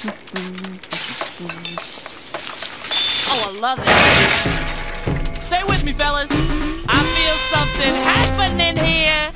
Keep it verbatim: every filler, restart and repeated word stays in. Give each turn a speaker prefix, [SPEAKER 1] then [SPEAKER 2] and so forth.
[SPEAKER 1] Oh, I love it. Stay with me, fellas. I feel something happening here.